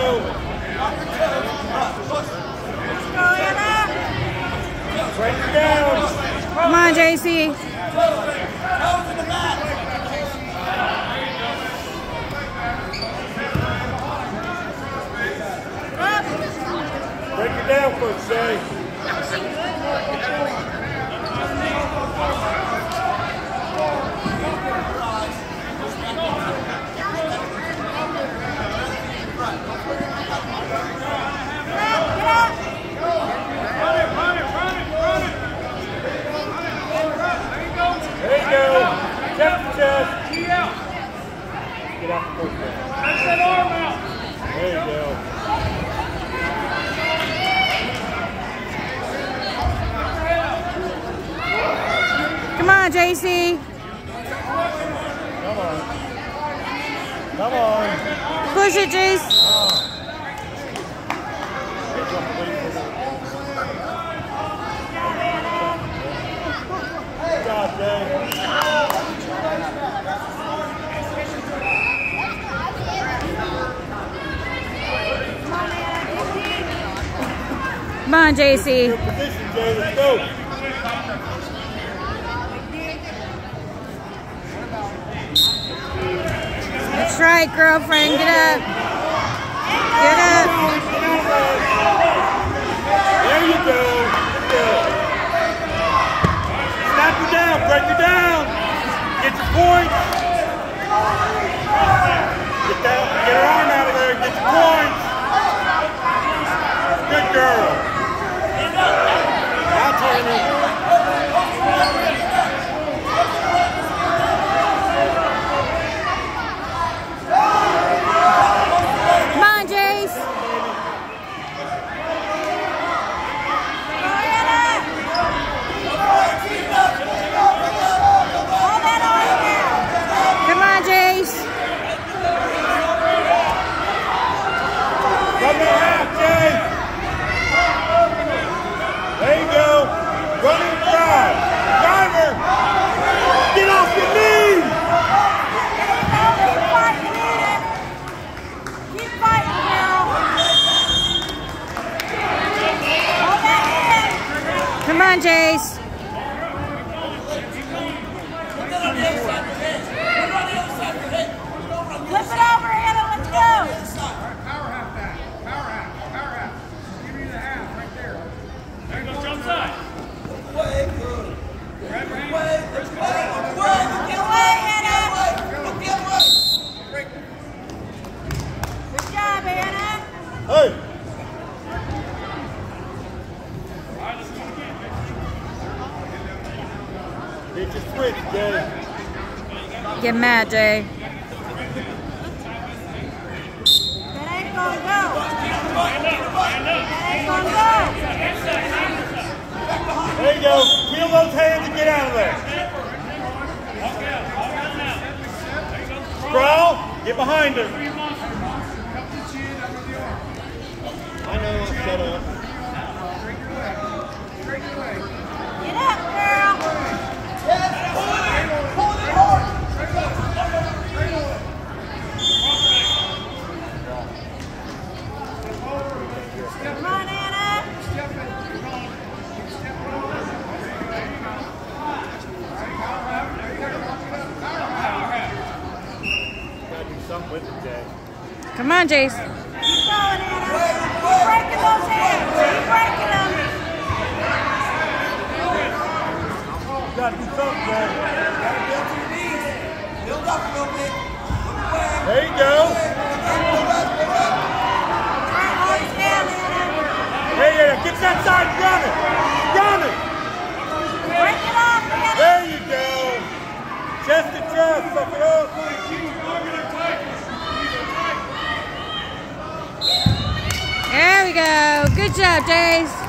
go. Break it down. Come on, JC. Break it down, Coach Jay. There you go. Tap the chest. Get out the first one. Take that arm out. There you go. Come on, JC. Come on. Come on. Push it, Jace. Good job, Jay. Come on, JC. Good position, Jay. Let's go. That's right, girlfriend. Get up. Get up. There you go. Good. Snap her down. Break her down. Get your points. Get her arm out of there. Get your points. Good girl. Now, Tammy. Come on, Jace. Come on, Jace. Run that half, Jay. There you go. Running drive. Driver. Get off your knees. Keep fighting, girl. Hold that in. Come on, Jace. Flip it over, Hannah. Let's go. Power half that. Power half. Power half. Give me the half right there. There you go, jump side. Get away, Hannah. Good job, Hannah. Hey. Get your switch, Jay. Get mad, Jay. That ain't gonna go. That ain't gonna go. There you go. Peel those hands and get out of there. Sprawl, get behind her. I know, shut up. Get up, girl. Come on, Anna. Gotta do something with it, Jay. Come on, Jace. Keep going, Anna. Keep breaking those hands. Keep breaking them. Gotta do something, Jay. There you go. Hold it down, Anna. Hey, yeah, get that side, run it. Run it. Break it off, Anna. There you go. Chest to chest, suck it up. There we go. Good job, Jace.